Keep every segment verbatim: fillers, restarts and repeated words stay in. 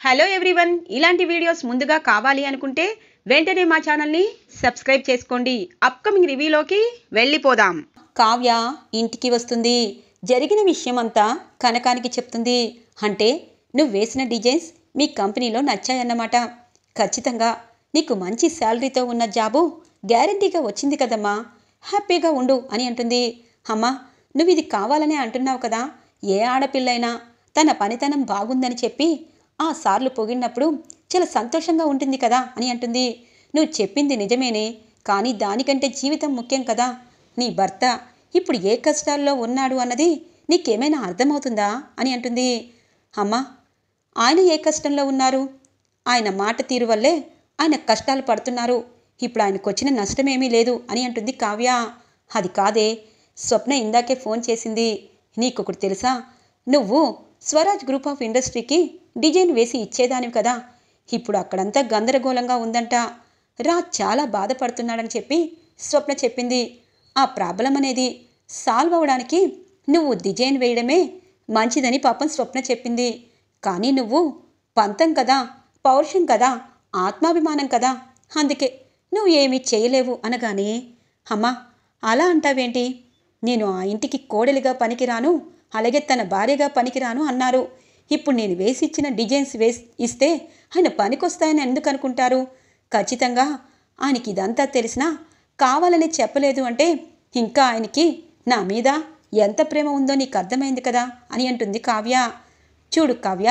Hello everyone, ఇలాంటి videos ముందుగా కావాలి అనుకుంటే వెంటనే మా ఛానల్ని సబ్స్క్రైబ్ చేసుకోండి. అప్కమింగ్ రివ్యూలోకి వెళ్ళిపోదాం. కావ్య ఇంటికి వస్తుంది. జరిగిన విషయం అంతా కనకానికి చెప్తుంది. అంటే నువ్వు వేసిన డిజైన్స్ మీ కంపెనీలో నచ్చాయన్నమాట. ఖచ్చితంగా నీకు మంచి శాలరీతో ఉన్న జాబు గ్యారంటీగా వచ్చింది కదమ్మా, హ్యాపీగా ఉండు అని అంటుంది. అమ్మా, నువ్వు ఇది కావాలనే అంటున్నావు కదా. ఏ ఆడపిల్లైనా తన పనితనం బాగుందని చెప్పి ఆ సార్లు పొగిడినప్పుడు చాలా సంతోషంగా ఉంటుంది కదా అని అంటుంది. నువ్వు చెప్పింది నిజమేనే, కానీ దానికంటే జీవితం ముఖ్యం కదా. నీ భర్త ఇప్పుడు ఏ కష్టాల్లో ఉన్నాడు అన్నది నీకేమైనా అర్థమవుతుందా అని అంటుంది. అమ్మా, ఆయన ఏ కష్టంలో ఉన్నారు? ఆయన మాట తీరు వల్లే ఆయన కష్టాలు పడుతున్నారు. ఇప్పుడు ఆయనకు వచ్చిన నష్టమేమీ లేదు అని అంటుంది కావ్య. అది కాదే, స్వప్న ఇందాకే ఫోన్ చేసింది. నీకొకటి తెలుసా, నువ్వు స్వరాజ్ గ్రూప్ ఆఫ్ ఇండస్ట్రీకి డిజైన్ వేసి ఇచ్చేదానివి కదా. ఇప్పుడు అక్కడంతా గందరగోళంగా ఉందంట. రాజ్ చాలా బాధపడుతున్నాడని చెప్పి స్వప్న చెప్పింది. ఆ ప్రాబ్లం అనేది సాల్వ్ అవ్వడానికి నువ్వు డిజైన్ వేయడమే మంచిదని పాపం స్వప్న చెప్పింది. కానీ నువ్వు పంతం కదా, పౌరుషం కదా, ఆత్మాభిమానం కదా, అందుకే నువ్వు ఏమీ చేయలేవు అనగానే, అమ్మా అలా అంటావేంటి? నేను ఆ ఇంటికి కోడలిగా పనికిరాను, అలాగే తన భార్యగా పనికిరాను అన్నారు. ఇప్పుడు నేను వేసి ఇచ్చిన డిజైన్స్ వేసి ఇస్తే ఆయన పనికొస్తాయని ఎందుకు అనుకుంటారు? ఖచ్చితంగా ఆయనకి ఇదంతా తెలిసినా కావాలని చెప్పలేదు అంటే ఇంకా ఆయనకి నా మీద ఎంత ప్రేమ ఉందో నీకు అర్థమైంది కదా అని అంటుంది కావ్య. చూడు కావ్య,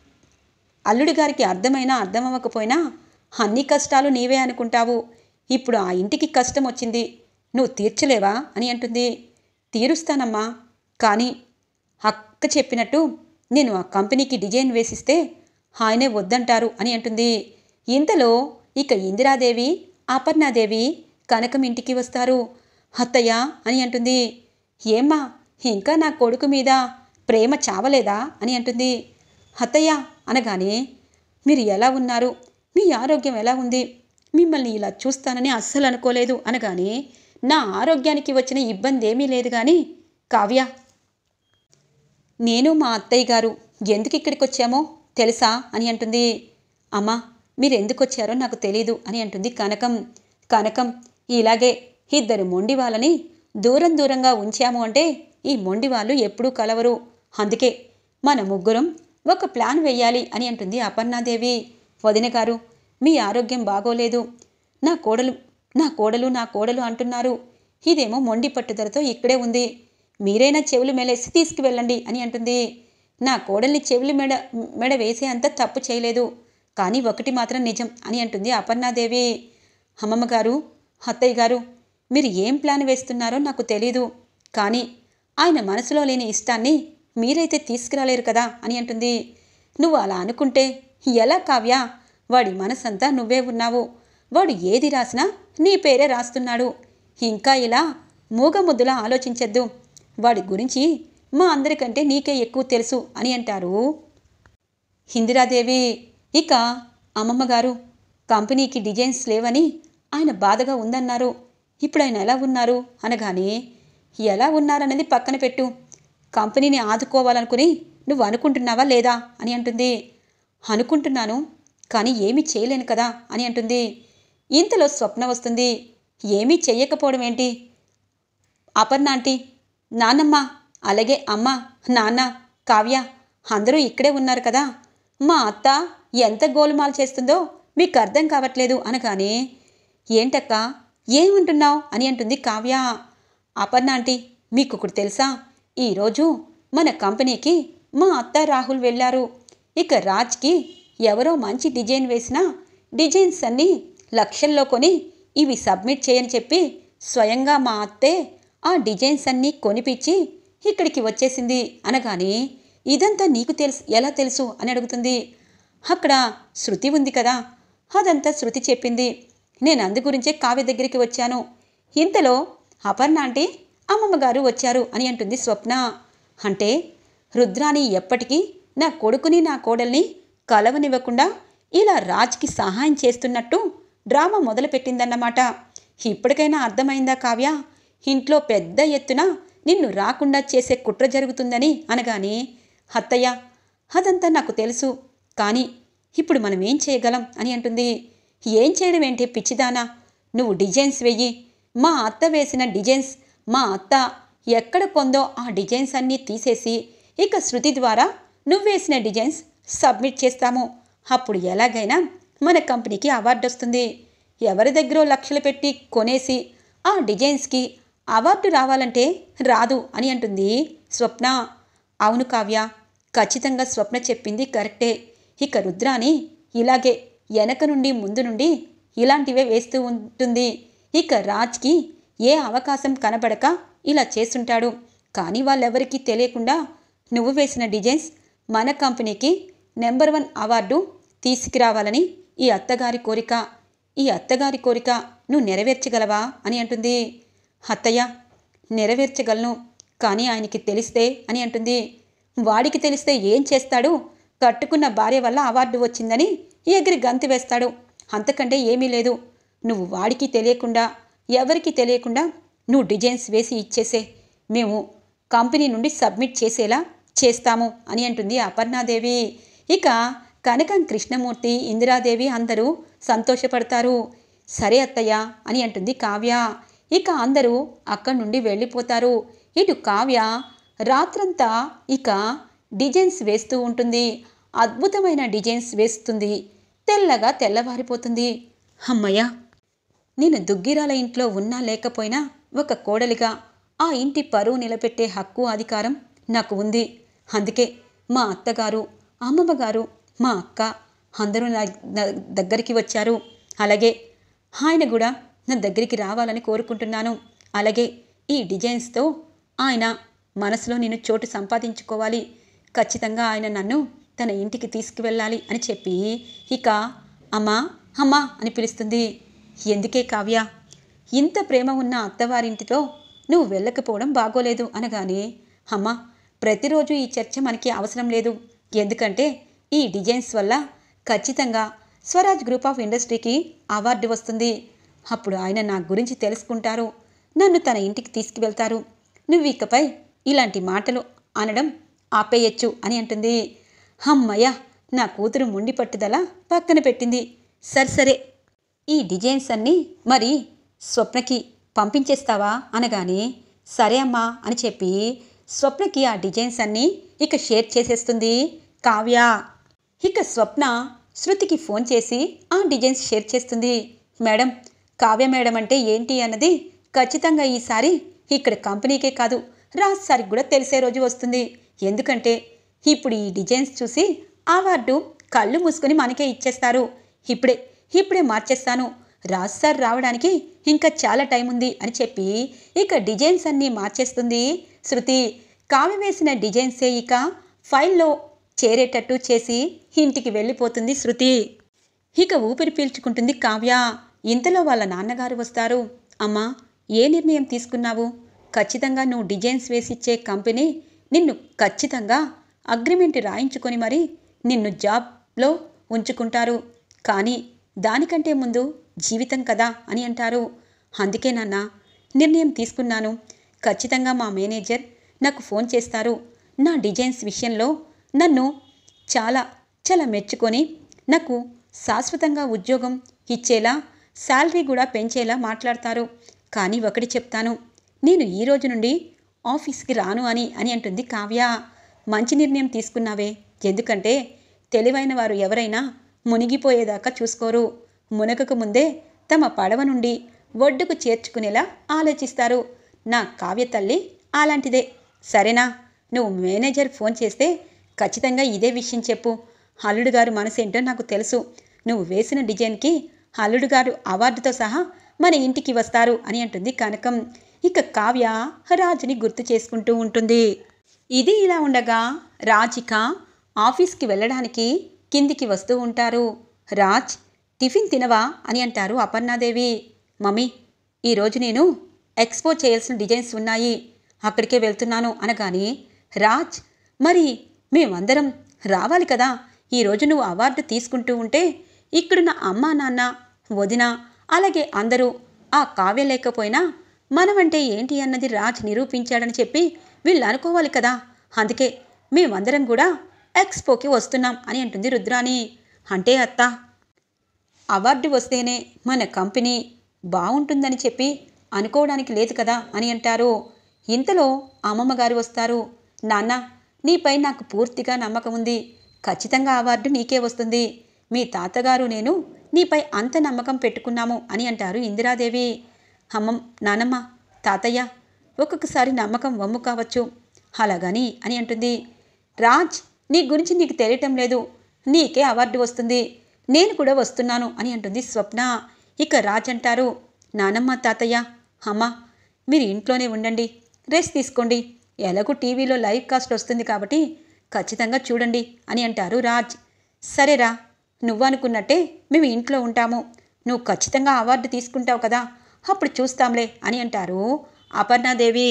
అల్లుడి గారికి అర్థమైనా అర్థమవ్వకపోయినా అన్ని కష్టాలు నీవే అనుకుంటావు. ఇప్పుడు ఆ ఇంటికి కష్టం వచ్చింది, నువ్వు తీర్చలేవా అని అంటుంది. తీరుస్తానమ్మా, కానీ అక్క చెప్పినట్టు నేను ఆ కంపెనీకి డిజైన్ వేసిస్తే ఆయనే వద్దంటారు అని అంటుంది. ఇంతలో ఇక ఇందిరాదేవి, అపర్ణాదేవి కనకం ఇంటికి వస్తారు. అత్తయ్య అని అంటుంది. ఏమ్మా, ఇంకా నా కొడుకు మీద ప్రేమ చావలేదా అని అంటుంది. అత్తయ్య అనగానే, మీరు ఎలా ఉన్నారు, మీ ఆరోగ్యం ఎలా ఉంది, మిమ్మల్ని ఇలా చూస్తానని అస్సలు అనుకోలేదు అనగానే, నా ఆరోగ్యానికి వచ్చిన ఇబ్బంది ఏమీ లేదు కానీ కావ్య, నేను మా అత్తయ్య గారు ఎందుకు ఇక్కడికి వచ్చామో తెలుసా అని అంటుంది. అమ్మా, మీరు ఎందుకు వచ్చారో నాకు తెలీదు అని అంటుంది కనకం. కనకం, ఇలాగే ఇద్దరు మొండి వాళ్ళని దూరం దూరంగా ఉంచాము అంటే ఈ మొండి వాళ్ళు ఎప్పుడూ కలవరు. అందుకే మన ముగ్గురం ఒక ప్లాన్ వేయాలి అని అంటుంది అపర్ణాదేవి. వదిన గారు, మీ ఆరోగ్యం బాగోలేదు, నా కోడలు నా కోడలు నా కోడలు అంటున్నారు. ఇదేమో మొండి పట్టుదలతో ఇక్కడే ఉంది. మీరైనా చెవులు మెలేసి తీసుకువెళ్ళండి అని అంటుంది. నా కోడల్ని చెవులు మెడ మెడ వేసే అంత తప్పు చేయలేదు, కానీ ఒకటి మాత్రం నిజం అని అంటుంది అపర్ణాదేవి. అమ్మమ్మ గారు, అత్తయ్య గారు, మీరు ఏం ప్లాన్ వేస్తున్నారో నాకు తెలీదు, కానీ ఆయన మనసులో లేని ఇష్టాన్ని మీరైతే తీసుకురాలేరు కదా అని అంటుంది. నువ్వు అలా అనుకుంటే ఎలా కావ్య? వాడి మనసంతా నువ్వే ఉన్నావు. వాడు ఏది రాసినా నీ పేరే రాస్తున్నాడు. ఇంకా ఇలా మూగముద్దులా ఆలోచించద్దు. వాడి గురించి మా అందరికంటే నీకే ఎక్కువ తెలుసు అని అంటారు ఇందిరాదేవి. ఇక అమ్మమ్మగారు, కంపెనీకి డిజైన్స్ లేవని ఆయన బాధగా ఉందన్నారు. ఇప్పుడు ఆయన ఎలా ఉన్నారు అనగానే, ఎలా ఉన్నారన్నది పక్కన పెట్టు, కంపెనీని ఆదుకోవాలనుకుని నువ్వు అనుకుంటున్నావా లేదా అని అంటుంది. అనుకుంటున్నాను, కానీ ఏమీ చేయలేను కదా అని అంటుంది. ఇంతలో స్వప్న వస్తుంది. ఏమీ చెయ్యకపోవడం ఏంటి అపర్ణ ఆంటీ, నాన్నమ్మ, అలాగే అమ్మ, నాన్న, కావ్య అందరూ ఇక్కడే ఉన్నారు కదా. మా అత్త ఎంత గోలుమాలు చేస్తుందో మీకు అర్థం కావట్లేదు అనగానే, ఏంటక్క ఏమంటున్నావు అని అంటుంది కావ్య. అపర్ణ ఆంటీ, మీకు ఒకటి తెలుసా, ఈరోజు మన కంపెనీకి మా అత్త రాహుల్ వెళ్ళారు. ఇక రాజ్కి ఎవరో మంచి డిజైన్ వేసిన డిజైన్స్ అన్నీ లక్షల్లో కొని ఇవి సబ్మిట్ చేయని చెప్పి స్వయంగా మా అత్తే ఆ డిజైన్స్ అన్నీ కొనిపించి ఇక్కడికి వచ్చేసింది అనగానే, ఇదంతా నీకు తెలుసు ఎలా తెలుసు అని అడుగుతుంది. అక్కడ శృతి ఉంది కదా, అదంతా శృతి చెప్పింది. నేను అందు గురించే కావ్య దగ్గరికి వచ్చాను. ఇంతలో అపర్ణ అంటే అమ్మమ్మగారు వచ్చారు అని అంటుంది స్వప్న. అంటే రుద్రాని ఎప్పటికీ నా కొడుకుని నా కోడల్ని కలవనివ్వకుండా ఇలా రాజ్కి సహాయం చేస్తున్నట్టు డ్రామా మొదలుపెట్టిందన్నమాట. ఇప్పటికైనా అర్థమైందా కావ్య? ఇంట్లో పెద్ద ఎత్తున నిన్ను రాకుండా చేసే కుట్ర జరుగుతుందని అనగానే, అత్తయ్య అదంతా నాకు తెలుసు, కానీ ఇప్పుడు మనం ఏం చేయగలం అని అంటుంది. ఏం చేయడం ఏంటి పిచ్చిదానా, నువ్వు డిజైన్స్ వెయ్యి. మా అత్త వేసిన డిజైన్స్ మా అత్త ఎక్కడ కొందో ఆ డిజైన్స్ అన్నీ తీసేసి ఇక శృతి ద్వారా నువ్వు వేసిన డిజైన్స్ సబ్మిట్ చేస్తాము. అప్పుడు ఎలాగైనా మన కంపెనీకి అవార్డు వస్తుంది. ఎవరి దగ్గర లక్షలు పెట్టి కొనేసి ఆ డిజైన్స్కి అవార్డు రావాలంటే రాదు అని అంటుంది స్వప్న. అవును కావ్య, ఖచ్చితంగా స్వప్న చెప్పింది కరెక్టే. ఇక రుద్రాని ఇలాగే వెనక నుండి ముందు నుండి ఇలాంటివే వేస్తూ ఉంటుంది. ఇక రాజ్కి ఏ అవకాశం కనబడక ఇలా చేస్తుంటాడు. కానీ వాళ్ళెవరికీ తెలియకుండా నువ్వు వేసిన డిజైన్స్ మన కంపెనీకి నెంబర్ వన్ అవార్డు తీసుకురావాలని ఈ అత్తగారి కోరిక. ఈ అత్తగారి కోరిక నువ్వు నెరవేర్చగలవా అని అంటుంది. అత్తయ్య, నెరవేర్చగలను, కానీ ఆయనకి తెలిస్తే అని అంటుంది. వాడికి తెలిస్తే ఏం చేస్తాడు? కట్టుకున్న భార్య వల్ల అవార్డు వచ్చిందని ఎగిరి గంతు వేస్తాడు. అంతకంటే ఏమీ లేదు. నువ్వు వాడికి తెలియకుండా ఎవరికి తెలియకుండా నువ్వు డిజైన్స్ వేసి ఇచ్చేసే, మేము కంపెనీ నుండి సబ్మిట్ చేసేలా చేస్తాము అని అంటుంది అపర్ణాదేవి. ఇక కనకం కృష్ణమూర్తి ఇందిరాదేవి అందరూ సంతోషపడతారు. సరే అత్తయ్య అని అంటుంది కావ్య. ఇక అందరూ అక్కడి నుండి వెళ్ళిపోతారు. ఇటు కావ్య రాత్రంతా ఇక డిజైన్స్ వేస్తూ ఉంటుంది. అద్భుతమైన డిజైన్స్ వేస్తుంది. తెల్లగా తెల్లవారిపోతుంది. అమ్మయ్య, నేను దుగ్గిరాల ఇంట్లో ఉన్నా లేకపోయినా ఒక కోడలిగా ఆ ఇంటి పరువు నిలబెట్టే హక్కు అధికారం నాకు ఉంది. అందుకే మా అత్తగారు, అమ్మమ్మగారు, మా అక్క అందరూ నా దగ్గరికి వచ్చారు. అలాగే ఆయన కూడా నా దగ్గరికి రావాలని కోరుకుంటున్నాను. అలాగే ఈ డిజైన్స్తో ఆయన మనసులో నేను చోటు సంపాదించుకోవాలి. ఖచ్చితంగా ఆయన నన్ను తన ఇంటికి తీసుకువెళ్ళాలి అని చెప్పి ఇక అమ్మా అమ్మా అని పిలుస్తుంది. ఎందుకే కావ్య, ఇంత ప్రేమ ఉన్న అత్తవారింటితో నువ్వు వెళ్ళకపోవడం బాగోలేదు అనగానే, అమ్మా ప్రతిరోజు ఈ చర్చ మనకి అవసరం లేదు. ఎందుకంటే ఈ డిజైన్స్ వల్ల ఖచ్చితంగా స్వరాజ్ గ్రూప్ ఆఫ్ ఇండస్ట్రీకి అవార్డు వస్తుంది. అప్పుడు ఆయన నా గురించి తెలుసుకుంటారు, నన్ను తన ఇంటికి తీసుకువెళ్తారు. నువ్వు ఇకపై ఇలాంటి మాటలు అనడం ఆపేయచ్చు అని అంటుంది. అమ్మయ్య, నా కూతురు మొండి పట్టుదల పక్కన పెట్టింది. సరే సరే, ఈ డిజైన్స్ అన్నీ మరి స్వప్నకి పంపించేస్తావా అనగానే, సరే అమ్మా అని చెప్పి స్వప్నకి ఆ డిజైన్స్ అన్నీ ఇక షేర్ చేసేస్తుంది కావ్య. ఇక స్వప్న శృతికి ఫోన్ చేసి ఆ డిజైన్స్ షేర్ చేస్తుంది. మేడం, కావ్య మేడం అంటే ఏంటి అన్నది ఖచ్చితంగా ఈసారి ఇక్కడ కంపెనీకే కాదు రాజ్ సార్కి కూడా తెలిసే రోజు వస్తుంది. ఎందుకంటే ఇప్పుడు ఈ డిజైన్స్ చూసి అవార్డు కళ్ళు మూసుకొని మనకే ఇచ్చేస్తారు. ఇప్పుడే ఇప్పుడే మార్చేస్తాను. రాజ్ సార్ రావడానికి ఇంకా చాలా టైం ఉంది అని చెప్పి ఇక డిజైన్స్ అన్నీ మార్చేస్తుంది శృతి. కావ్య వేసిన డిజైన్సే ఇక ఫైల్లో చేరేటట్టు చేసి ఇంటికి వెళ్ళిపోతుంది శృతి. ఇక ఊపిరి పీల్చుకుంటుంది కావ్య. ఇంతలో వాళ్ళ నాన్నగారు వస్తారు. అమ్మా, ఏ నిర్ణయం తీసుకున్నావు? ఖచ్చితంగా నువ్వు డిజైన్స్ వేసిచ్చే కంపెనీ నిన్ను ఖచ్చితంగా అగ్రిమెంట్ రాయించుకొని మరి నిన్ను జాబ్లో ఉంచుకుంటారు. కానీ దానికంటే ముందు జీవితం కదా అని అంటారు. అందుకే నాన్న నిర్ణయం తీసుకున్నాను. ఖచ్చితంగా మా మేనేజర్ నాకు ఫోన్ చేస్తారు. నా డిజైన్స్ విషయంలో నన్ను చాలా చాలా మెచ్చుకొని నాకు శాశ్వతంగా ఉద్యోగం ఇచ్చేలా శాలరీ కూడా పెంచేలా మాట్లాడతారు. కానీ ఒకటి చెప్తాను, నేను ఈ రోజు నుండి ఆఫీస్కి రాను అని అని అంటుంది కావ్య. మంచి నిర్ణయం తీసుకున్నావే. ఎందుకంటే తెలివైన వారు ఎవరైనా మునిగిపోయేదాకా చూసుకోరు. మునగకు ముందే తమ పడవ నుండి ఒడ్డుకు చేర్చుకునేలా ఆలోచిస్తారు. నా కావ్య తల్లి అలాంటిదే. సరేనా? నువ్వు మేనేజర్ ఫోన్ చేస్తే ఖచ్చితంగా ఇదే విషయం చెప్పు. అల్లుడు గారు మనసేంటో నాకు తెలుసు. నువ్వు వేసిన డిజైన్కి అల్లుడు గారు అవార్డుతో సహా మన ఇంటికి వస్తారు అని అంటుంది కనకం. ఇక కావ్య రాజుని గుర్తు చేసుకుంటూ ఉంటుంది. ఇది ఇలా ఉండగా రాజిక ఆఫీస్కి వెళ్ళడానికి కిందికి వస్తూ ఉంటారు. రాజ్, టిఫిన్ తినవా అని అంటారు అపర్ణాదేవి. మమ్మీ, ఈరోజు నేను ఎక్స్పో చేయాల్సిన డిజైన్స్ ఉన్నాయి, అక్కడికే వెళ్తున్నాను అనగానే, రాజ్ మరి మేమందరం రావాలి కదా. ఈరోజు నువ్వు అవార్డు తీసుకుంటూ ఉంటే ఇక్కడున్న అమ్మా నాన్న వదిన అలాగే అందరూ ఆ కావ్య లేకపోయినా మనమంటే ఏంటి అన్నది రాజ్ నిరూపించాడని చెప్పి వీళ్ళు అనుకోవాలి కదా. అందుకే మేమందరం కూడా ఎక్స్పోకి వస్తున్నాం అని అంటుంది రుద్రాని. అంటే అత్త, అవార్డు వస్తేనే మన కంపెనీ బాగుంటుందని చెప్పి అనుకోవడానికి లేదు కదా అని అంటారు. ఇంతలో అమ్మమ్మగారు వస్తారు. నాన్న, నీపై నాకు పూర్తిగా నమ్మకం ఉంది. ఖచ్చితంగా అవార్డు నీకే వస్తుంది. మీ తాతగారు నేను నీపై అంత నమ్మకం పెట్టుకున్నాము అని అంటారు ఇందిరాదేవి. అమ్మం నానమ్మ, తాతయ్య, ఒక్కొక్కసారి నమ్మకం వమ్ము కావచ్చు, అలాగని అని అంటుంది. రాజ్, నీ గురించి నీకు తెలియటం లేదు. నీకే అవార్డు వస్తుంది, నేను కూడా వస్తున్నాను అని అంటుంది స్వప్న. ఇక రాజ్ అంటారు, నానమ్మ, తాతయ్య, అమ్మ, మీరు ఇంట్లోనే ఉండండి, రెస్ట్ తీసుకోండి. ఎలాగూ టీవీలో లైవ్ కాస్ట్ వస్తుంది కాబట్టి ఖచ్చితంగా చూడండి అని అంటారు రాజ్. సరేరా, నువ్వు అనుకున్నట్టే మేము ఇంట్లో ఉంటాము. నువ్వు ఖచ్చితంగా అవార్డు తీసుకుంటావు కదా, అప్పుడు చూస్తాంలే అని అంటారు అపర్ణాదేవి.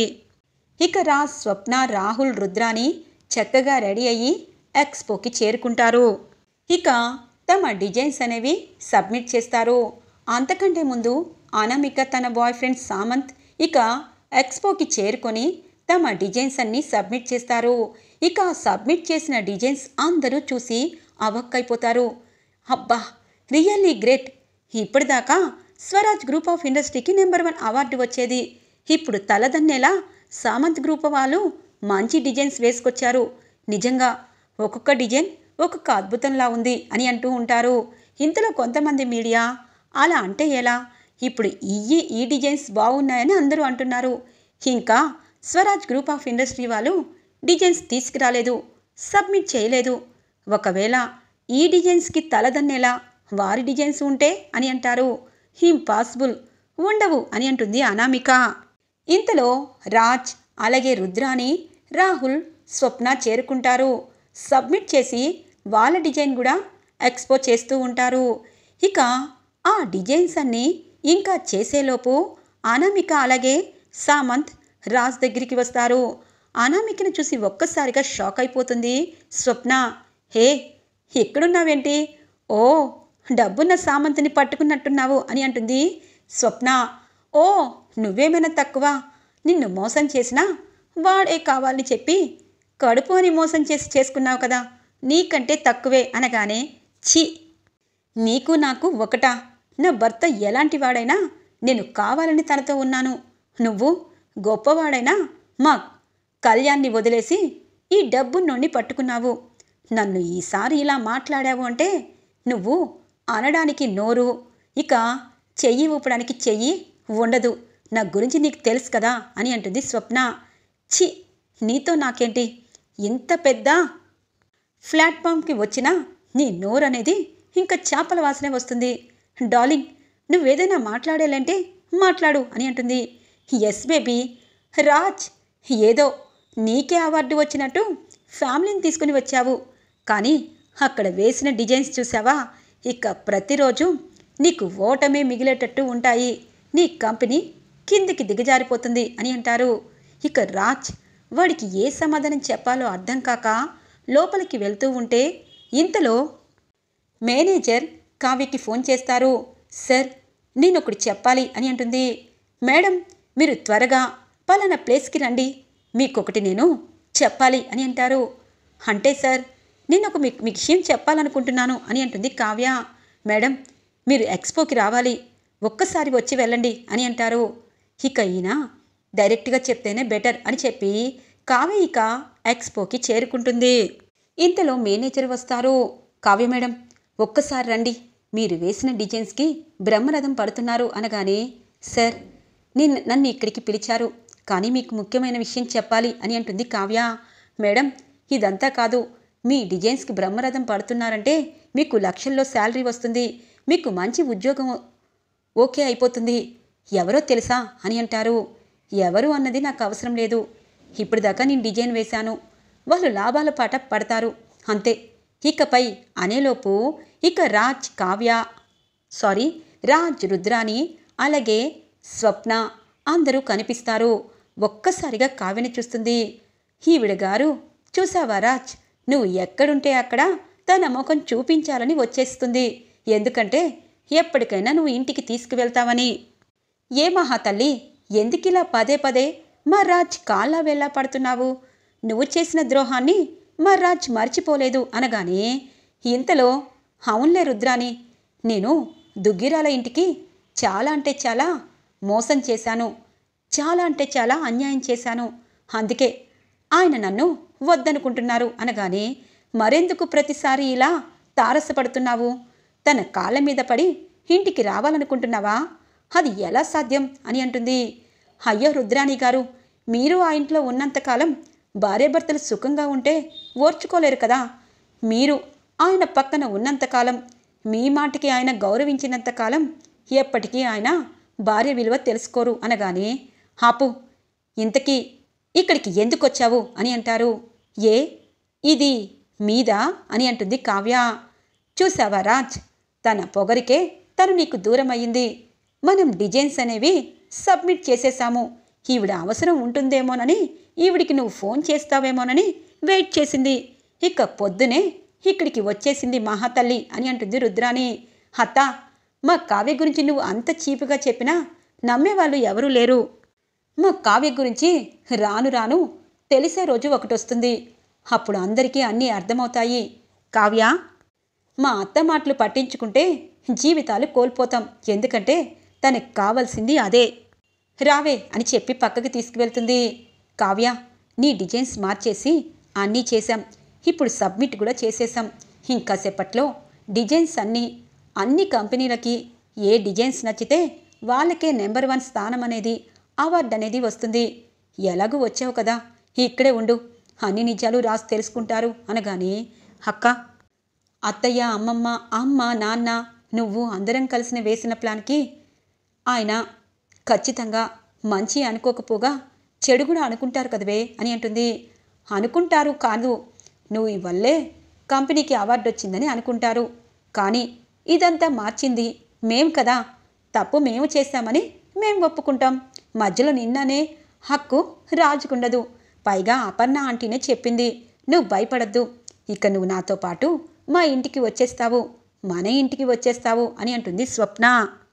ఇక రాజ్, స్వప్న, రాహుల్, రుద్రాని చక్కగా రెడీ అయ్యి ఎక్స్పోకి చేరుకుంటారు. ఇక తమ డిజైన్స్ అనేవి సబ్మిట్ చేస్తారు. అంతకంటే ముందు అనామిక తన బాయ్ ఫ్రెండ్ సామంత్ ఇక ఎక్స్పోకి చేరుకొని తమ డిజైన్స్ అన్నీ సబ్మిట్ చేస్తారు. ఇక సబ్మిట్ చేసిన డిజైన్స్ అందరూ చూసి అవక్కైపోతారు. అబ్బా, రియల్లీ గ్రేట్. ఇప్పటిదాకా స్వరాజ్ గ్రూప్ ఆఫ్ ఇండస్ట్రీకి నెంబర్ వన్ అవార్డు వచ్చేది, ఇప్పుడు తలదన్నేలా సామంత్ గ్రూప్ వాళ్ళు మంచి డిజైన్స్ వేసుకొచ్చారు. నిజంగా ఒక్కొక్క డిజైన్ ఒక్కొక్క అద్భుతంలా ఉంది అని అంటూ ఉంటారు. ఇంతలో కొంతమంది మీడియా, అలా అంటే ఎలా, ఇప్పుడు ఈ ఈ డిజైన్స్ బాగున్నాయని అందరూ అంటున్నారు. ఇంకా స్వరాజ్ గ్రూప్ ఆఫ్ ఇండస్ట్రీ వాళ్ళు డిజైన్స్ తీసుకురాలేదు, సబ్మిట్ చేయలేదు. ఒకవేళ ఈ డిజైన్స్కి తలదన్నేలా వారి డిజైన్స్ ఉంటే అని అంటారు. ఇంపాసిబుల్, ఉండవు అని అంటుంది అనామిక. ఇంతలో రాజ్, అలాగే రుద్రాని, రాహుల్, స్వప్న చేరుకుంటారు. సబ్మిట్ చేసి వాళ్ళ డిజైన్ కూడా ఎక్స్పో చేస్తూ ఉంటారు. ఇక ఆ డిజైన్స్ అన్నీ ఇంకా చేసేలోపు అనామిక అలాగే సామంత్ రాజ్ దగ్గరికి వస్తారు. అనామికను చూసి ఒక్కసారిగా షాక్ అయిపోతుంది స్వప్న. హే, ఎక్కడున్నావేంటి? ఓ, డబ్బున్న సామంత్ని పట్టుకున్నట్టున్నావు అని అంటుంది స్వప్న. ఓ, నువ్వేమైనా తక్కువ? నిన్ను మోసం చేసినా వాడే కావాలని చెప్పి కడుపు అని మోసం చేసి చేసుకున్నావు కదా, నీకంటే తక్కువే అనగానే, ఛీ, నీకు నాకు ఒకటా? నా భర్త ఎలాంటి వాడైనా నేను కావాలని తనతో ఉన్నాను. నువ్వు గొప్పవాడైనా మా కళ్యాణ్ని వదిలేసి ఈ డబ్బు నుండి పట్టుకున్నావు. నన్ను ఈసారి ఇలా మాట్లాడావు అంటే నువ్వు అనడానికి నోరు, ఇక చెయ్యి ఊపడానికి చెయ్యి ఉండదు. నా గురించి నీకు తెలుసు కదా అని అంటుంది స్వప్న. ఛీ, నీతో నాకేంటి? ఇంత పెద్ద ప్లాట్ఫామ్కి వచ్చినా నీ నోరు అనేది ఇంకా చేపల వాసనే వస్తుంది. డార్లింగ్, నువ్వేదైనా మాట్లాడేలంటే మాట్లాడు అని అంటుంది. Yes baby. రాజ్, ఏదో నీకే అవార్డు వచ్చినట్టు ఫ్యామిలీని తీసుకుని వచ్చావు, కానీ అక్కడ వేసిన డిజైన్స్ చూసావా? ఇక ప్రతిరోజు నీకు ఓటమే మిగిలేటట్టు ఉంటాయి. నీ కంపెనీ కిందికి దిగజారిపోతుంది అని అంటారు. ఇక రాజ్ వాడికి ఏ సమాధానం చెప్పాలో అర్థం కాక లోపలికి వెళ్తూ ఉంటే ఇంతలో మేనేజర్ కావ్యకి ఫోన్ చేస్తారు. సార్, నేను ఒకటి చెప్పాలి అని అంటుంది. మేడం, మీరు త్వరగా పలానా ప్లేస్కి రండి, మీకొకటి నేను చెప్పాలి అని అంటారు. అంటే సార్, నేను ఒక మీకు విషయం చెప్పాలనుకుంటున్నాను అని అంటుంది కావ్య. మేడం, మీరు ఎక్స్పోకి రావాలి, ఒక్కసారి వచ్చి వెళ్ళండి అని అంటారు. ఇక ఈయన డైరెక్ట్గా చెప్తేనే బెటర్ అని చెప్పి కావ్య ఇక ఎక్స్పోకి చేరుకుంటుంది. ఇంతలో మేనేజర్ వస్తారు. కావ్య మేడం, ఒక్కసారి రండి, మీరు వేసిన డిజైన్స్కి బ్రహ్మరథం పడుతున్నారు అనగానే, సార్, నేను నన్ను ఇక్కడికి పిలిచారు, కానీ మీకు ముఖ్యమైన విషయం చెప్పాలి అని అంటుంది కావ్య. మేడం, ఇదంతా కాదు, మీ డిజైన్స్కి బ్రహ్మరథం పడుతున్నారంటే మీకు లక్షల్లో శాలరీ వస్తుంది, మీకు మంచి ఉద్యోగం ఓకే అయిపోతుంది. ఎవరో తెలుసా అని అంటారు. ఎవరు అన్నది నాకు అవసరం లేదు, ఇప్పటిదాకా నేను డిజైన్ వేశాను, వాళ్ళు లాభాల పాట పడతారు అంతే. ఇకపై అనేలోపు ఇక రాజ్, కావ్య, సారీ రాజ్, రుద్రాని అలాగే స్వప్న అందరూ కనిపిస్తారు. ఒక్కసారిగా కావ్యని చూస్తుంది. ఈవిడ గారు, చూసావా రాజ్, నువ్వు ఎక్కడుంటే అక్కడ తన ముఖం చూపించాలని వచ్చేస్తుంది, ఎందుకంటే ఎప్పటికైనా నువ్వు ఇంటికి తీసుకువెళ్తావని. ఏ మహాతల్లి, ఎందుకిలా పదే పదే మా రాజ్ కాళ్ళ వెళ్ళా పడుతున్నావు? నువ్వు చేసిన ద్రోహాన్ని మా రాజ్ మర్చిపోలేదు అనగానే ఇంతలో అవునులే రుద్రాని, నేను దుగ్గిరాల ఇంటికి చాలా అంటే చాలా మోసం చేశాను, చాలా అంటే చాలా అన్యాయం చేశాను, అందుకే ఆయన నన్ను వద్దనుకుంటున్నారు అనగానే, మరెందుకు ప్రతిసారి ఇలా తారసపడుతున్నావు? తన కాళ్ళ మీద పడి ఇంటికి రావాలనుకుంటున్నావా? అది ఎలా సాధ్యం అని అంటుంది. అయ్యో రుద్రాణి గారు, మీరు ఆ ఇంట్లో ఉన్నంతకాలం భార్యాభర్తలు సుఖంగా ఉంటే ఓర్చుకోలేరు కదా. మీరు ఆయన పక్కన ఉన్నంతకాలం, మీ మాటికి ఆయన గౌరవించినంతకాలం ఎప్పటికీ ఆయన భార్య విలువ తెలుసుకోరు అనగానే, ఆపు, ఇంతకీ ఇక్కడికి ఎందుకు వచ్చావు అని అంటారు. ఏ ఇది మీదా అని అంటుంది కావ్య. చూసావా రాజ్, తన పొగరికే తను నీకు దూరం అయ్యింది. మనం డిజైన్స్ అనేవి సబ్మిట్ చేసేసాము. ఈవిడ అవసరం ఉంటుందేమోనని, ఈవిడికి నువ్వు ఫోన్ చేస్తావేమోనని వెయిట్ చేసింది. ఇక పొద్దునే ఇక్కడికి వచ్చేసింది మహాతల్లి అని అంటుంది రుద్రాణి. అత్త, మా కావ్య గురించి నువ్వు అంత చీపుగా చెప్పినా నమ్మేవాళ్ళు ఎవరూ లేరు. మా కావ్య గురించి రాను రాను తెలిసే రోజు ఒకటి వస్తుంది. అప్పుడు అందరికీ అన్నీ అర్థమవుతాయి. కావ్య, మా అత్త మాటలు పట్టించుకుంటే జీవితాలు కోల్పోతాం. ఎందుకంటే తనకు కావాల్సింది అదే. రావే అని చెప్పి పక్కకి తీసుకువెళ్తుంది. కావ్య, నీ డిజైన్స్ మార్చేసి అన్నీ చేశాం. ఇప్పుడు సబ్మిట్ కూడా చేసేసాం. ఇంకాసేపట్లో డిజైన్స్ అన్నీ అన్ని కంపెనీలకి ఏ డిజైన్స్ నచ్చితే వాళ్ళకే నెంబర్ వన్ స్థానం అనేది, అవార్డు అనేది వస్తుంది. ఎలాగూ వచ్చావు కదా, ఇక్కడే ఉండు, అన్ని నిజాలు రాసి తెలుసుకుంటారు అనగానే, అక్క, అత్తయ్య, అమ్మమ్మ, అమ్మ, నాన్న, నువ్వు అందరం కలిసిన వేసిన ప్లాన్కి ఆయన ఖచ్చితంగా మంచి అనుకోకపోగా చెడు కూడా అనుకుంటారు కదవే అని అంటుంది. అనుకుంటారు కాదు, నువ్వు ఈ వల్లే కంపెనీకి అవార్డు వచ్చిందని అనుకుంటారు. కానీ ఇదంతా మార్చింది మేం కదా. తప్పు మేము చేశామని మేము ఒప్పుకుంటాం. మధ్యలో నిన్ననే హక్కు రాజుకుండదు. పైగా అపర్ణ ఆంటీనే చెప్పింది, నువ్వు భయపడద్దు, ఇక నువ్వు నాతో పాటు మా ఇంటికి వచ్చేస్తావు, మన ఇంటికి వచ్చేస్తావు అని అంటుంది స్వప్న.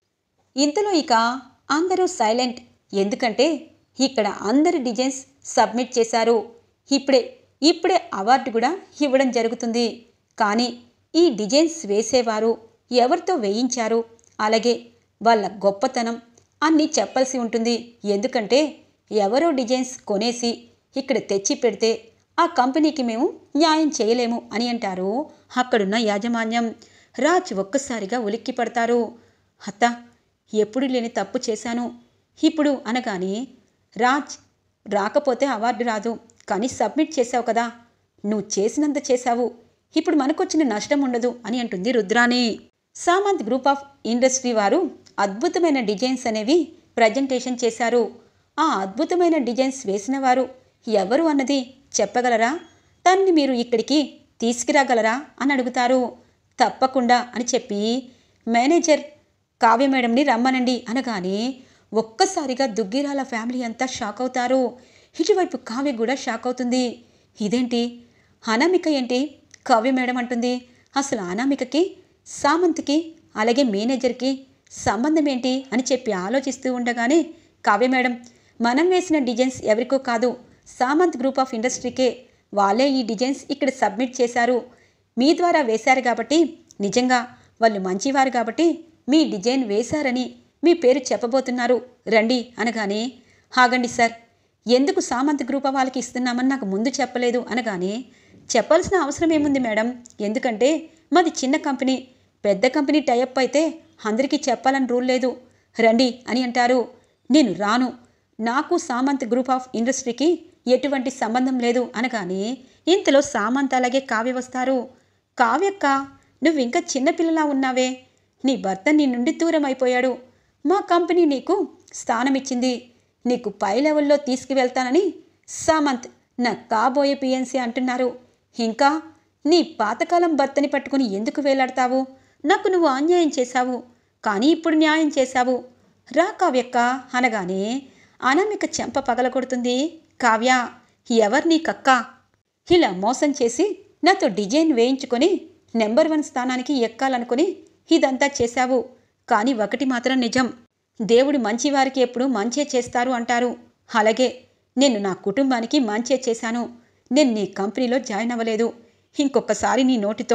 ఇంతలో ఇక అందరూ సైలెంట్. ఎందుకంటే ఇక్కడ అందరి డిజైన్స్ సబ్మిట్ చేశారు. ఇప్పుడే ఇప్పుడే అవార్డు కూడా ఇవ్వడం జరుగుతుంది. కానీ ఈ డిజైన్స్ వేసేవారు ఎవరితో వేయించారు, అలాగే వాళ్ళ గొప్పతనం అన్నీ చెప్పాల్సి ఉంటుంది. ఎందుకంటే ఎవరో డిజైన్స్ కొనేసి ఇక్కడ తెచ్చి పెడితే ఆ కంపెనీకి మేము న్యాయం చేయలేము అని అంటారు అక్కడున్న యాజమాన్యం. రాజ్ ఒక్కసారిగా ఉలిక్కి పడతారు. అత్త, ఎప్పుడు లేని తప్పు చేశాను ఇప్పుడు అనగానే, రాజ్, రాకపోతే అవార్డు రాదు, కానీ సబ్మిట్ చేశావు కదా, నువ్వు చేసినంత చేశావు, ఇప్పుడు మనకొచ్చిన నష్టం ఉండదు అని అంటుంది Rudrani. Samanth group of industry వారు అద్భుతమైన డిజైన్స్ అనేవి ప్రజెంటేషన్ చేశారు. ఆ అద్భుతమైన డిజైన్స్ వేసిన వారు ఎవరు అన్నది చెప్పగలరా? తన్ని మీరు ఇక్కడికి తీసుకురాగలరా అని అడుగుతారు. తప్పకుండా అని చెప్పి మేనేజర్ కావ్య మేడంని రమ్మనండి అనగానే ఒక్కసారిగా దుగ్గిరాల ఫ్యామిలీ అంతా షాక్ అవుతారు. ఇటువైపు కావ్య కూడా షాక్ అవుతుంది. ఇదేంటి, అనామిక ఏంటి కావ్య మేడం అంటుంది? అసలు అనామికకి, సామంత్కి, అలాగే మేనేజర్కి సంబంధం ఏంటి అని చెప్పి ఆలోచిస్తూ ఉండగానే, కావ్య మేడం, మనం వేసిన డిజైన్స్ ఎవరికో కాదు, సామంత్ గ్రూప్ ఆఫ్ ఇండస్ట్రీకే. వాళ్ళే ఈ డిజైన్స్ ఇక్కడ సబ్మిట్ చేశారు. మీ ద్వారా వేశారు కాబట్టి, నిజంగా వాళ్ళు మంచివారు కాబట్టి మీ డిజైన్ వేశారని మీ పేరు చెప్పబోతున్నారు, రండి అనగానే, ఆగండి సార్, ఎందుకు సామంత్ గ్రూప్ వాళ్ళకి ఇస్తున్నామని నాకు ముందు చెప్పలేదు అనగానే, చెప్పాల్సిన అవసరం ఏముంది మేడం, ఎందుకంటే మాది చిన్న కంపెనీ, పెద్ద కంపెనీ టైఅప్ అయితే అందరికీ చెప్పాలని రూల్ లేదు, రండి అని అంటారు. నేను రాను, నాకు సామంత్ గ్రూప్ ఆఫ్ ఇండస్ట్రీకి ఎటువంటి సంబంధం లేదు అనగానే ఇంతలో సామంత్ అలాగే కావ్య వస్తారు. కావ్యక్క, నువ్వు ఇంకా చిన్నపిల్లలా ఉన్నావే, నీ భర్త నీ నుండి దూరం అయిపోయాడు, మా కంపెనీ నీకు స్థానం ఇచ్చింది, నీకు పై లెవెల్లో తీసుకువెళ్తానని సామంత్ నా కాబోయే పిఎన్సీ అంటున్నారు. ఇంకా నీ పాతకాలం భర్తని పట్టుకుని ఎందుకు వేలాడతావు? నాకు నువ్వు అన్యాయం చేశావు, కానీ ఇప్పుడు న్యాయం చేశావు, రా కావ్యక్క అనగానే అనామిక చెంప పగలగొడుతుంది. కావ్య, ఎవరు నీ కక్క? ఇలా మోసం చేసి నాతో డిజైన్ వేయించుకొని నెంబర్ వన్ స్థానానికి ఎక్కాలనుకుని ఇదంతా చేశావు. కానీ ఒకటి మాత్రం నిజం, దేవుడు మంచివారికి ఎప్పుడు మంచే చేస్తారు అంటారు. అలాగే నేను నా కుటుంబానికి మంచే చేశాను. నేను నీ కంపెనీలో జాయిన్ అవ్వలేదు. ఇంకొకసారి నీ నోటితో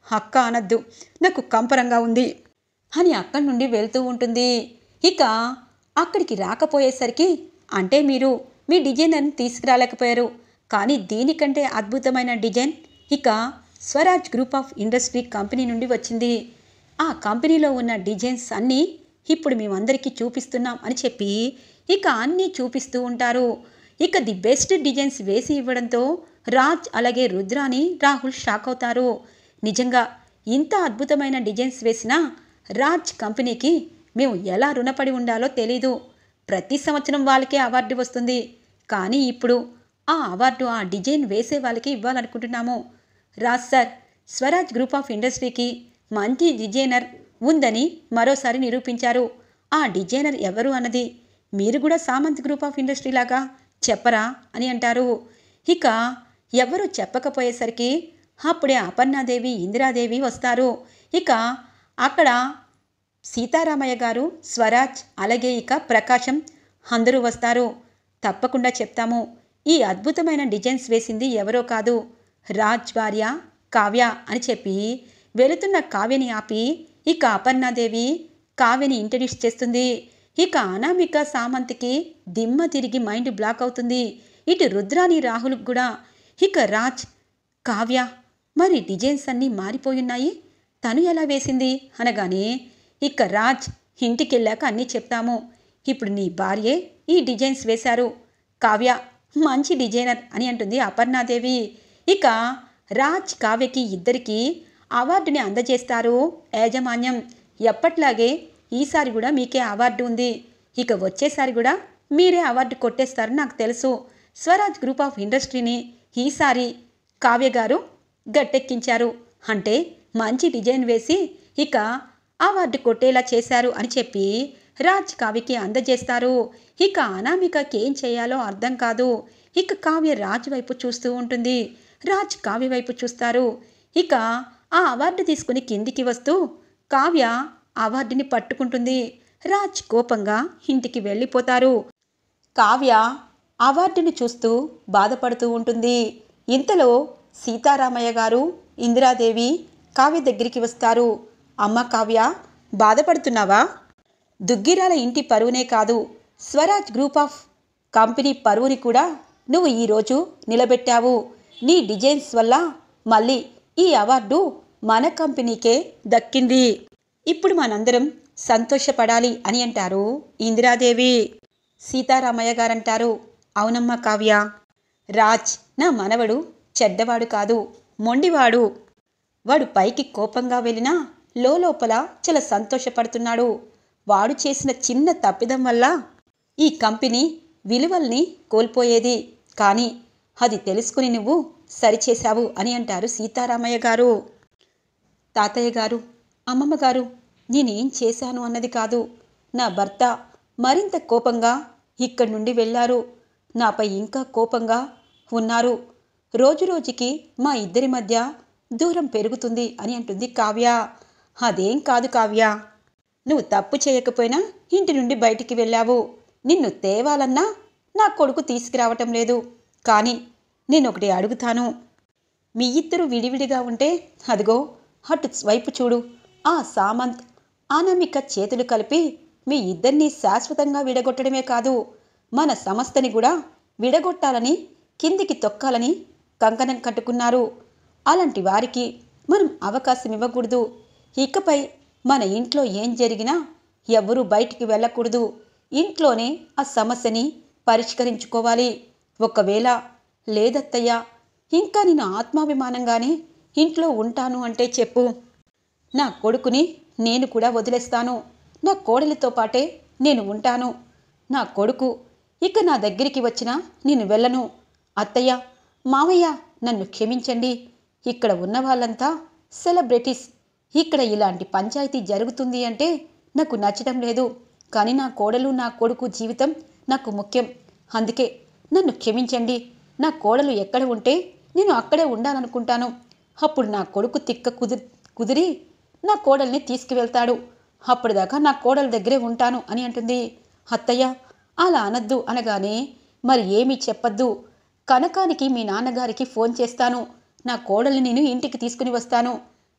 అక్క అనద్దు, నాకు కంపరంగా ఉంది అని అక్కడి నుండి వెళ్తూ ఉంటుంది. ఇక అక్కడికి రాకపోయేసరికి, అంటే మీరు మీ డిజైనర్ని తీసుకురాలేకపోయారు, కానీ దీనికంటే అద్భుతమైన డిజైన్ ఇక Swaraj group of industry company నుండి వచ్చింది. ఆ కంపెనీలో ఉన్న డిజైన్స్ అన్నీ ఇప్పుడు మేమందరికీ చూపిస్తున్నాం అని చెప్పి ఇక అన్నీ చూపిస్తూ ఉంటారు. ఇక ది బెస్ట్ డిజైన్స్ వేసి ఇవ్వడంతో రాజ్ అలాగే రుద్రాని రాహుల్ షాక్ అవుతారు. నిజంగా ఇంత అద్భుతమైన డిజైన్స్ వేసిన రాజ్ కంపెనీకి మేము ఎలా రుణపడి ఉండాలో తెలీదు. ప్రతి సంవత్సరం వాళ్ళకే అవార్డు వస్తుంది, కానీ ఇప్పుడు ఆ అవార్డు ఆ డిజైన్ వేసే వాళ్ళకి ఇవ్వాలనుకుంటున్నాము. Raj sir Swaraj group of ఇండస్ట్రీకి మంచి డిజైనర్ ఉందని మరోసారి నిరూపించారు. ఆ డిజైనర్ ఎవరు అన్నది మీరు కూడా సామంత్ గ్రూప్ ఆఫ్ ఇండస్ట్రీ లాగా చెప్పరా అని అంటారు. ఇక ఎవరు చెప్పకపోయేసరికి అప్పుడే అపర్ణాదేవి ఇందిరాదేవి వస్తారు. ఇక అక్కడ సీతారామయ్య గారు, స్వరాజ్ అలాగే ఇక ప్రకాశం అందరూ వస్తారు. తప్పకుండా చెప్తాము, ఈ అద్భుతమైన డిజైన్స్ వేసింది ఎవరో కాదు, రాజ్ భార్య కావ్య అని చెప్పి వెళుతున్న కావ్యని ఆపి ఇక అపర్ణాదేవి కావ్యని ఇంట్రడ్యూస్ చేస్తుంది. ఇక అనామిక సామంత్కి దిమ్మ తిరిగి మైండ్ బ్లాక్ అవుతుంది. ఇటు రుద్రాని రాహుల్కి కూడా. ఇక రాజ్, కావ్య మరి డిజైన్స్ అన్నీ మారిపోయున్నాయి, తను ఎలా వేసింది అనగానే ఇక రాజ్, ఇంటికి వెళ్ళాక అన్నీ చెప్తాము, ఇప్పుడు నీ భార్యే ఈ డిజైన్స్ వేశారు, కావ్య మంచి డిజైనర్ అని అంటుంది అపర్ణాదేవి. ఇక రాజ్ కావ్యకి ఇద్దరికి అవార్డుని అందజేస్తారు యాజమాన్యం. ఎప్పట్లాగే ఈసారి కూడా మీకే అవార్డు ఉంది, ఇక వచ్చేసారి కూడా మీరే అవార్డు కొట్టేస్తారని నాకు తెలుసు. స్వరాజ్ గ్రూప్ ఆఫ్ ఇండస్ట్రీని ఈసారి కావ్య గారు గట్టెక్కించారు, అంటే మంచి డిజైన్ వేసి ఇక అవార్డు కొట్టేలా చేశారు అని చెప్పి రాజ్ కావ్యకి అందజేస్తారు. ఇక అనామికకి ఏం చేయాలో అర్థం కాదు. ఇక కావ్య రాజ్ వైపు చూస్తూ ఉంటుంది, రాజ్ కావ్య వైపు చూస్తారు. ఇక ఆ అవార్డు తీసుకుని కిందికి వస్తూ కావ్య అవార్డుని పట్టుకుంటుంది. రాజ్ కోపంగా ఇంటికి వెళ్ళిపోతారు. కావ్య అవార్డుని చూస్తూ బాధపడుతూ ఉంటుంది. ఇంతలో సీతారామయ్య గారు, ఇందిరాదేవి కావ్య దగ్గరికి వస్తారు. అమ్మ కావ్య, బాధపడుతున్నావా? దుగ్గిరాల ఇంటి పరువునే కాదు, స్వరాజ్ గ్రూప్ ఆఫ్ కంపెనీ పరువుని కూడా నువ్వు ఈరోజు నిలబెట్టావు. నీ డిజైన్స్ వల్ల మళ్ళీ ఈ అవార్డు మన కంపెనీకే దక్కింది. ఇప్పుడు మనందరం సంతోషపడాలి అని అంటారు ఇందిరాదేవి. సీతారామయ్య గారంటారు, అవునమ్మా కావ్య, రాజ్ నా మనవడు చెడ్డవాడు కాదు, మొండివాడు. వాడు పైకి కోపంగా వెళ్ళినా లోపల చాలా సంతోషపడుతున్నాడు. వాడు చేసిన చిన్న తప్పిదం వల్ల ఈ కంపెనీ విలువల్ని కోల్పోయేది, కానీ అది తెలుసుకుని నువ్వు సరిచేశావు అని అంటారు సీతారామయ్య గారు. తాతయ్య గారు, అమ్మమ్మ గారు, నేనేం చేశాను అన్నది కాదు, నా భర్త మరింత కోపంగా ఇక్కడి నుండి వెళ్ళారు, నాపై ఇంకా కోపంగా ఉన్నారు. రోజురోజుకి మా ఇద్దరి మధ్య దూరం పెరుగుతుంది అని అంటుంది కావ్య. అదేం కాదు కావ్య, నువ్వు తప్పు చేయకపోయినా ఇంటి నుండి బయటికి వెళ్ళావు. నిన్ను తేవాలన్నా నా కొడుకు తీసుకురావటం లేదు. కానీ నేను ఒకటి అడుగుతాను, మీ ఇద్దరు విడివిడిగా ఉంటే అదిగో అటు వైపు చూడు, ఆ సామంత్ అనామిక చేతులు కలిపి మీ ఇద్దరినీ శాశ్వతంగా విడగొట్టడమే కాదు, మన సంస్థని కూడా విడగొట్టాలని, కిందికి తొక్కాలని కంకణం కట్టుకున్నారు. అలాంటి వారికి మనం అవకాశం ఇవ్వకూడదు. ఇకపై మన ఇంట్లో ఏం జరిగినా ఎవరూ బయటికి వెళ్ళకూడదు. ఇంట్లోనే ఆ సమస్యని పరిష్కరించుకోవాలి. ఒకవేళ లేదత్తయ్యా, ఇంకా నేను ఆత్మాభిమానంగానే ఇంట్లో ఉంటాను అంటే చెప్పు, నా కొడుకుని నేను కూడా వదిలేస్తాను. నా కోడలితో పాటే నేను ఉంటాను. నా కొడుకు ఇక నా దగ్గరికి వచ్చినా నేను వెళ్ళను. అత్తయ్య, మామయ్య, నన్ను క్షమించండి. ఇక్కడ ఉన్న వాళ్ళంతా సెలబ్రిటీస్. ఇక్కడ ఇలాంటి పంచాయతీ జరుగుతుంది అంటే నాకు నచ్చడం లేదు. కానీ నా కోడలు, నా కొడుకు జీవితం నాకు ముఖ్యం. అందుకే నన్ను క్షమించండి. నా కోడలు ఎక్కడ ఉంటే నేను అక్కడే ఉండాలనుకుంటాను. అప్పుడు నా కొడుకు తిక్క కుదిరి కుదిరి నా కోడల్ని తీసుకువెళ్తాడు. అప్పటిదాకా నా కోడల దగ్గరే ఉంటాను అని అంటుంది. అత్తయ్య, అలా అనద్దు అనగానే, మరి ఏమీ చెప్పద్దు. కనకానికి మీ నాన్నగారికి ఫోన్ చేస్తాను. నా కోడల్ని నేను ఇంటికి తీసుకుని వస్తాను.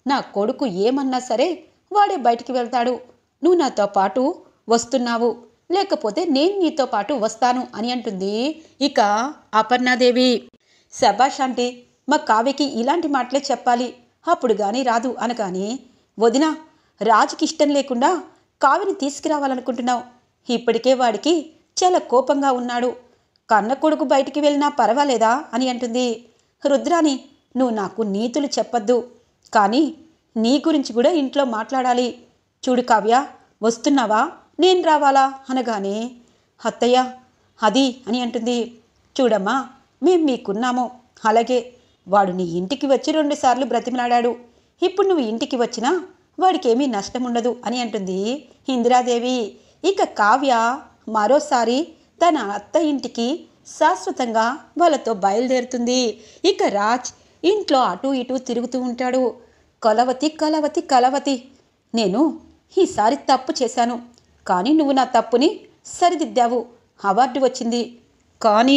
నా కొడుకు ఏమన్నా సరే వాడే బయటికి వెళ్తాడు. నువ్వు నాతో పాటు వస్తున్నావు, లేకపోతే నేను నీతో పాటు వస్తాను అని అంటుంది ఇక అపర్ణాదేవి. శభాష్ ఆంటీ, మా కావ్యకి ఇలాంటి మాటలే చెప్పాలి, అప్పుడు కానీ రాదు అనగానే, వదినా, రాజుకి ఇష్టం లేకుండా కావ్యని తీసుకురావాలనుకుంటున్నావు. ఇప్పటికే వాడికి చాలా కోపంగా ఉన్నాడు. కన్న కొడుకు బయటికి వెళ్ళినా పర్వాలేదా అని అంటుంది. రుద్రాని, నువ్వు నాకు నీతులు చెప్పద్దు, కానీ నీ గురించి కూడా ఇంట్లో మాట్లాడాలి. చూడు కావ్య, వస్తున్నావా, నేను రావాలా అనగానే, అత్తయ్య అది అని అంటుంది. చూడమ్మా, మేం మీకున్నాము, అలాగే వాడు నీ ఇంటికి వచ్చి రెండుసార్లు బ్రతిమలాడాడు. ఇప్పుడు నువ్వు ఇంటికి వచ్చినా వాడికేమీ నష్టం ఉండదు అని అంటుంది ఇందిరాదేవి. ఇక కావ్య మరోసారి తన అత్త ఇంటికి శాశ్వతంగా వాళ్ళతో బయలుదేరుతుంది. ఇక రాజ్ ఇంట్లో అటు ఇటు తిరుగుతూ ఉంటాడు. కలవతి కలవతి కలవతి, నేను ఈసారి తప్పు చేశాను, కానీ నువ్వు నా తప్పుని సరిదిద్దావు, అవార్డు వచ్చింది. కానీ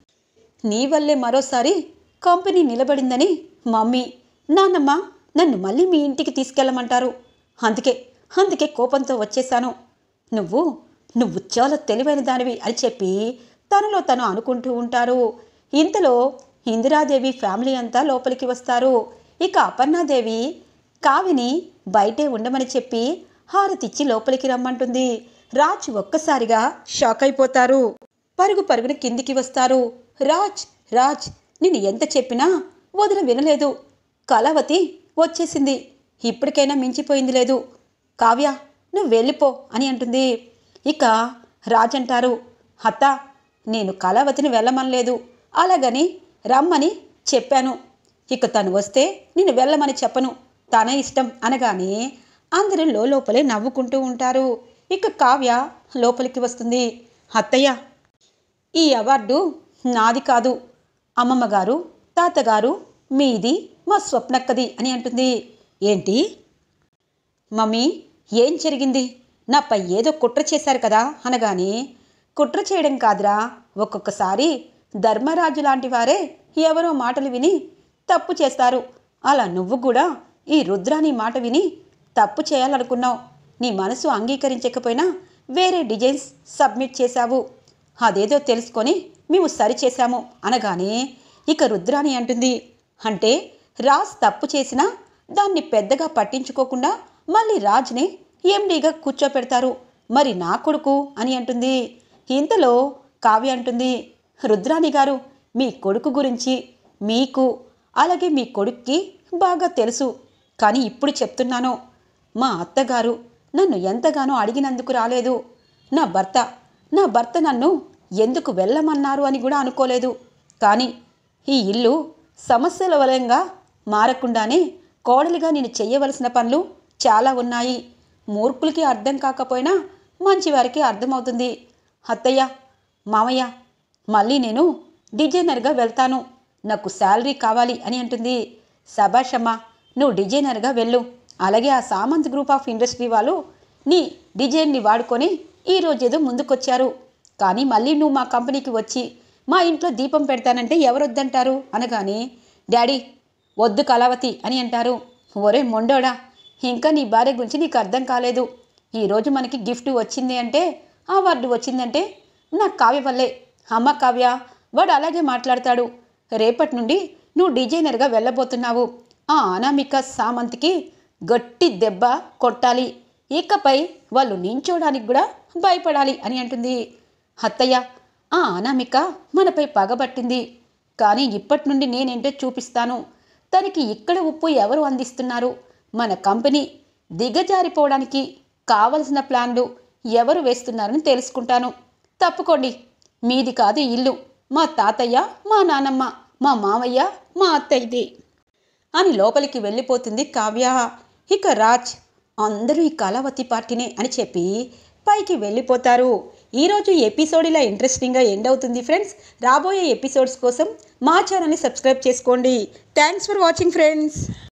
నీ వల్లే మరోసారి కంపెనీ నిలబడిందని మమ్మీ, నాన్నమ్మ నన్ను మళ్ళీ మీ ఇంటికి తీసుకెళ్ళమంటారు. అందుకే అందుకే కోపంతో వచ్చేశాను. నువ్వు నువ్వు చాలా తెలివైన దానివి అని చెప్పి తనలో తను అనుకుంటూ ఉంటారు. ఇంతలో ఇందిరాదేవి ఫ్యామిలీ అంతా లోపలికి వస్తారు. ఇక అపర్ణాదేవి కావ్యని బయటే ఉండమని చెప్పి హారతిచ్చి లోపలికి రమ్మంటుంది. రాజ్ ఒక్కసారిగా షాక్ అయిపోతారు. పరుగు పరుగున కిందికి వస్తారు. రాజ్ రాజ్ నేను ఎంత చెప్పినా వదిన వినలేదు. కళావతి వచ్చేసింది, ఇప్పటికైనా మించిపోయింది లేదు. కావ్య, నువ్వు వెళ్ళిపో అని అంటుంది. ఇక రాజ్ అంటారు, అత్త, నేను కళావతిని వెళ్ళమనలేదు, అలాగని రమ్మని చెప్పాను. ఇక తను వస్తే నేను వెళ్ళమని చెప్పను, తన ఇష్టం అనగానే అందరూ లోపలే నవ్వుకుంటూ ఉంటారు. ఇక కావ్య లోపలికి వస్తుంది. అత్తయ్య, ఈ అవార్డు నాది కాదు, అమ్మమ్మ గారు, తాతగారు, మీది, మా స్వప్నక్కది అని అంటుంది. ఏంటి మమ్మీ, ఏం జరిగింది? నాపై ఏదో కుట్ర చేశారు కదా అనగానే, కుట్ర చేయడం కాదురా, ఒక్కొక్కసారి ధర్మరాజు లాంటి వారే ఎవరో మాటలు విని తప్పు చేస్తారు. అలా నువ్వు కూడా ఈ రుద్రాని మాట విని తప్పు చేయాలనుకున్నావు. నీ మనసు అంగీకరించకపోయినా వేరే డిజైన్స్ సబ్మిట్ చేశావు. అదేదో తెలుసుకొని మేము సరిచేశాము అనగానే ఇక రుద్రాని అంటుంది, అంటే రాజ్ తప్పు చేసినా దాన్ని పెద్దగా పట్టించుకోకుండా మళ్ళీ రాజ్ని ఎండీగా కూర్చోపెడతారు, మరి నా కొడుకు అని అంటుంది. ఇంతలో కావ్య అంటుంది, రుద్రాని గారు, మీ కొడుకు గురించి మీకు అలాగే మీ కొడుక్కి బాగా తెలుసు, కానీ ఇప్పుడు చెప్తున్నాను, మా అత్తగారు నన్ను ఎంతగానో అడిగినందుకు రాలేదు. నా భర్త నా భర్త నన్ను ఎందుకు వెళ్ళమన్నారు అని కూడా అనుకోలేదు. కానీ ఈ ఇల్లు సమస్యల వలంగా మారకుండానే కోడలిగా నేను చెయ్యవలసిన పనులు చాలా ఉన్నాయి. మూర్ఖులకి అర్థం కాకపోయినా మంచివారికి అర్థమవుతుంది. అత్తయ్య, మామయ్య, మళ్ళీ నేను డిజైనర్గా వెళ్తాను, నాకు శాలరీ కావాలి అని అంటుంది. శభాషమ్మ, నువ్వు డిజైనర్గా వెళ్ళు, అలాగే ఆ సామంత్ గ్రూప్ ఆఫ్ ఇండస్ట్రీ వాళ్ళు నీ డిజైన్ని వాడుకొని ఈరోజేదో ముందుకొచ్చారు, కానీ మళ్ళీ నువ్వు మా కంపెనీకి వచ్చి మా ఇంట్లో దీపం పెడతానంటే ఎవరొద్దంటారు అనగానే, డాడీ వద్దు కళావతి అని అంటారు. ఒరే మొండోడా, ఇంకా నీ భార్య గురించి నీకు అర్థం కాలేదు. ఈరోజు మనకి గిఫ్ట్ వచ్చింది అంటే, అవార్డు వచ్చిందంటే నా కావ్య వల్లే. అమ్మ కావ్య, వాడు అలాగే మాట్లాడతాడు. రేపటి నుండి నువ్వు డిజైనర్గా వెళ్ళబోతున్నావు. ఆ అనామిక సామంత్కి గట్టి దెబ్బ కొట్టాలి, ఇకపై వాళ్ళు నించోడానికి కూడా భయపడాలి అని అంటుంది. అత్తయ్య, ఆ అనామిక మనపై పగబట్టింది, కానీ ఇప్పటి నుండి నేనేంటో చూపిస్తాను. తనకి ఇక్కడ ఉప్పు ఎవరు అందిస్తున్నారు, మన కంపెనీ దిగజారిపోవడానికి కావలసిన ప్లాన్లు ఎవరు వేస్తున్నారని తెలుసుకుంటాను. తప్పుకోండి, మీది కాదు ఇల్లు, మా తాతయ్య, మా నానమ్మ, మా మామయ్య, మా అత్తయ్యది అని లోపలికి వెళ్ళిపోతుంది కావ్య. ఇక రాజ్, అందరూ ఈ కళావతి పార్టీనే అని చెప్పి పైకి వెళ్ళిపోతారు. ఈరోజు ఎపిసోడ్ ఇలా ఇంట్రెస్టింగ్గా ఎండ్ అవుతుంది ఫ్రెండ్స్. రాబోయే ఎపిసోడ్స్ కోసం మా ఛానల్ని సబ్స్క్రైబ్ చేసుకోండి. Thanks for watching friends.